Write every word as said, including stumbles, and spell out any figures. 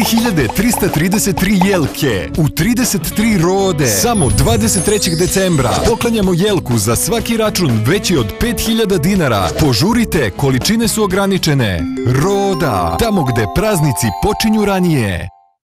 hiljade trista trideset tri jelke u trideset tri rode. Samo dvadeset trećeg decembra poklanjamo jelku za svaki račun veći od pet hiljada dinara. Požurite, količine su ograničene. Roda, tamo gde praznici počinju ranije.